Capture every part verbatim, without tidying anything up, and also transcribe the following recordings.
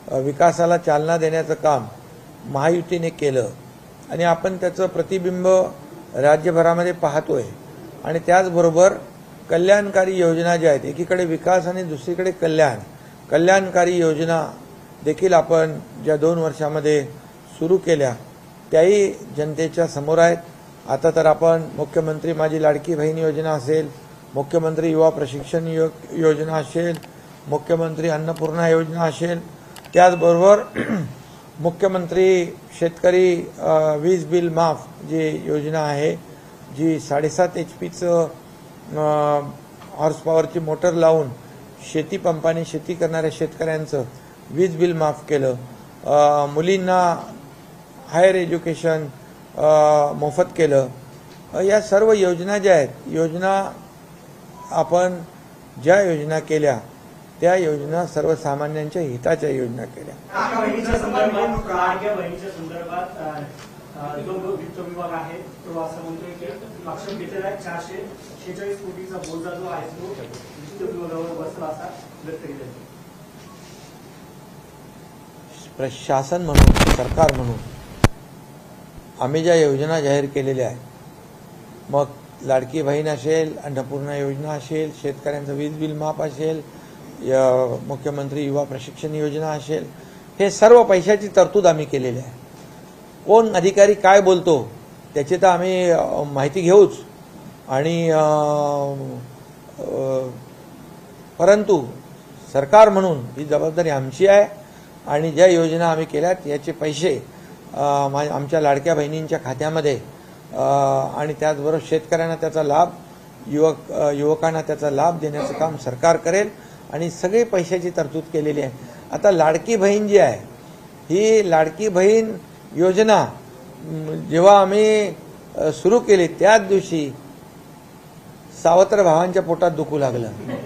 विकासाला चालना देण्याचं काम महायुतीने केलं आणि आपण त्याचं प्रतिबिंब राज्यभरामध्ये पाहतोय। आणि त्याचबरोबर कल्याणकारी योजना ज्या आहेत, एकीकडे विकास आणि दुसरीकडे कल्याण, कल्याणकारी योजना देखील आपण ज्या दोन वर्षामध्ये सुरू केल्या त्याही जनतेच्या समोर आहेत। आता तर आपण मुख्यमंत्री माझी लाडकी बहीण योजना असेल, मुख्यमंत्री युवा प्रशिक्षण योजना असेल, मुख्यमंत्री अन्नपूर्णा योजना असेल, त्याचबरोबर मुख्यमंत्री शेतकरी वीज बिल माफ जी योजना आहे, जी साडेसात एच पीचं हॉर्स पॉवरची मोटर लावून शेती पंपाने शेती करणाऱ्या शेतकऱ्यांचं वीज बिल माफ केलं, मुलींना हायर एज्युकेशन मोफत केलं। या सर्व योजना ज्या आहेत, योजना आपण ज्या योजना केल्या त्या योजना सर्वसामान्यांच्या हिताच्या योजना केल्या। जो वित्त विभाग आहे तो असं म्हणतोय की लक्ष घेतलेला आहे चारशे शेहेचाळीस कोटीचा बोजा जो आहे तो वित्त विभागावर बसला असा व्यक्त केला। प्रशासन म्हणून, सरकार म्हणून आम्ही ज्या योजना जाहीर केलेल्या आहेत, मग लाडकी बहीण असेल, अन्नपूर्णा योजना असेल, शेतकऱ्यांचं वीज बिल माफ असेल, मुख्यमंत्री युवा प्रशिक्षण योजना असेल, हे सर्व पैशाची तरतूद आम्ही केलेली आहे। कोण अधिकारी काय बोलतो त्याची तर आम्ही माहिती घेऊच, आणि परंतु सरकार म्हणून ही जबाबदारी आमची आहे आणि ज्या योजना आम्ही केल्यात याचे पैसे आमच्या लाडक्या बहिणींच्या खात्यामध्ये आणि त्याचबरोबर शेतकऱ्यांना त्याचा लाभ, युवक युवकांना त्याचा लाभ देण्याचं काम सरकार करेल आणि सगळी पैशाची तरतूद केलेली आहे। आता लाडकी बहीण जी आहे, ही लाडकी बहीण योजना जेव्हा आम्ही सुरू केली त्याच दिवशी सावत्र भावांच्या पोटात दुखू लागलं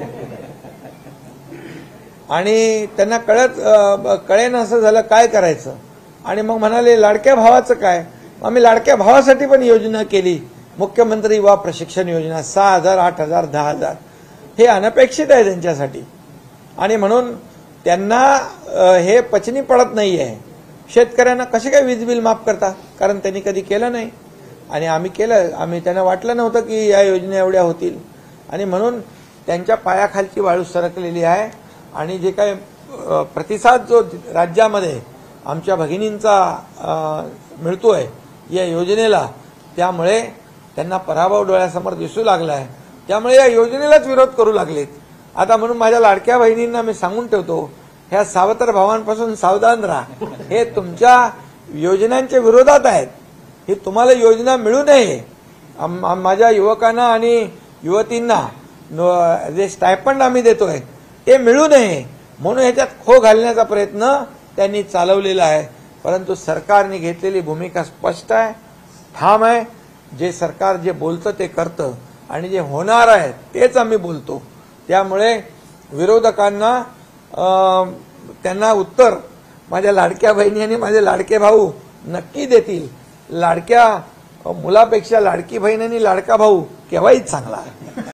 आणि त्यांना कळत कळेन असं झालं काय करायचं, आणि मग म्हणाले लाडक्या भावाचं काय। आम्ही लाडक्या भावासाठी पण योजना केली, मुख्यमंत्री युवा प्रशिक्षण योजना, सहा हजार आठ हजार दहा हजार हे अनपेक्षित आहे त्यांच्यासाठी, आणि म्हणून त्यांना हे पचनी पडत नाही आहे। शेतकऱ्यांना कसे काय वीज बिल माफ करता, कारण त्यांनी कधी केलं नाही आणि आम्ही केलं। आम्ही त्यांना वाटलं नव्हतं की या योजना एवढ्या होतील, आणि म्हणून त्यांच्या पायाखालची वाळू सरकलेली आहे। आणि जे काय प्रतिसाद जो राज्यामध्ये आमच्या भगिनींचा मिळतोय या योजनेला, त्यामुळे त्यांना पराभव डोळ्यासमोर दिसू लागला आहे, त्यामुळे या योजनेलाच विरोध करू लागलेत। आता म्हणून माझ्या लाडक्या बहिणींना मी सांगून ठेवतो, ह्या सावत्र भावांपासून सावधान राहा, हे तुमच्या योजनांच्या विरोधात आहेत, ही तुम्हाला योजना मिळू नये। माझ्या युवकांना आणि युवतींना जे स्टायपंड आम्ही देतोय ते मिळू नये म्हणून ह्याच्यात खो घालण्याचा प्रयत्न त्यांनी चालवलेला आहे। परंतु सरकारने घेतलेली भूमिका स्पष्ट आहे, ठाम आहे। जे सरकार जे बोलतं ते करतं आणि जे होणार आहे तेच आम्ही बोलतो। त्यामुळे विरोधकांना त्यांना उत्तर माझ्या लाडक्या बहिणी आणि माझे लाडके भाऊ नक्की देतील। लाडक्या मुलापेक्षा लाडकी बहीण आणि लाडका भाऊ केव्हाही चांगला आहे।